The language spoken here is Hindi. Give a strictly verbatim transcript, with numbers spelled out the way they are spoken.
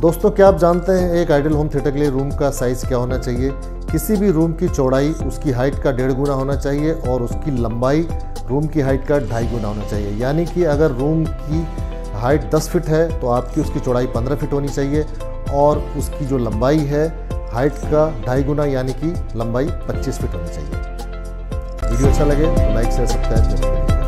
दोस्तों, क्या आप जानते हैं एक आइडियल होम थिएटर के लिए रूम का साइज़ क्या होना चाहिए? किसी भी रूम की चौड़ाई उसकी हाइट का डेढ़ गुना होना चाहिए और उसकी लंबाई रूम की हाइट का ढाई गुना होना चाहिए। यानी कि अगर रूम की हाइट दस फीट है तो आपकी उसकी चौड़ाई पंद्रह फीट होनी चाहिए और उसकी जो लंबाई है हाइट का ढाई गुना यानी कि लंबाई पच्चीस फीट होनी चाहिए। वीडियो अच्छा लगे तो लाइक शेयर सब्सक्राइब जरूर करिए।